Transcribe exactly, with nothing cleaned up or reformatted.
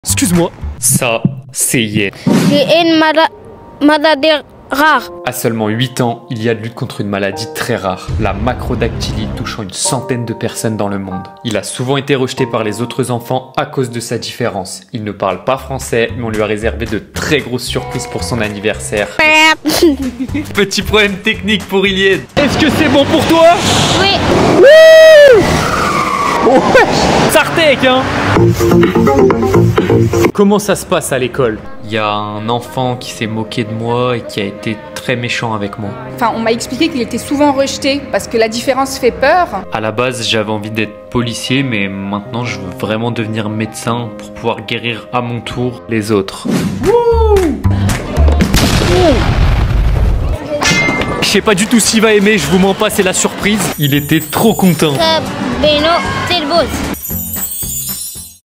Excuse-moi. Ça, c'est hier. C'est une mala- maladie rare. À seulement huit ans, il y a lutte contre une maladie très rare, la macrodactylie, touchant une centaine de personnes dans le monde. Il a souvent été rejeté par les autres enfants à cause de sa différence. Il ne parle pas français, mais on lui a réservé de très grosses surprises pour son anniversaire. Petit problème technique pour Iliad. Est-ce que c'est bon pour toi? Oui. Sartek, hein. Comment ça se passe à l'école? Il y a un enfant qui s'est moqué de moi et qui a été très méchant avec moi. Enfin, on m'a expliqué qu'il était souvent rejeté parce que la différence fait peur. À la base, j'avais envie d'être policier, mais maintenant je veux vraiment devenir médecin pour pouvoir guérir à mon tour les autres. Je sais pas du tout s'il va aimer, je vous mens pas, c'est la surprise. Il était trop content. Beno Tilbos.